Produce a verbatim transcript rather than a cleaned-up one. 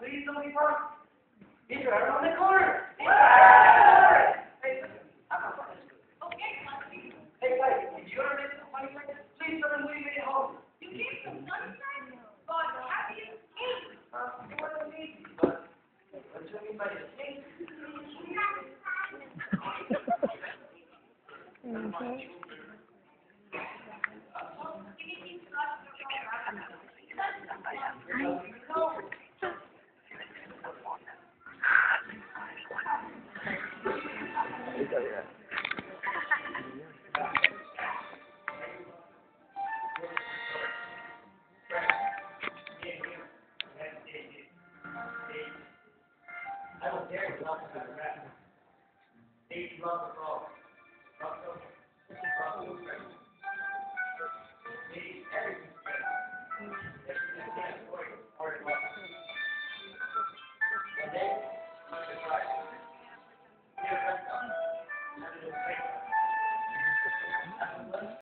Please don't be wrong. He's right around the corner. He's right around the corner. Hey, I'm not going to school. Okay, Lexi. Hey, guys, did you ever make some funny things? Please tell me when you made it home. You gave some sunshine, but how do you escape? Uh, it wasn't easy, but what do you mean by escape? Mm-hmm. I don't dare to talk about that. They love the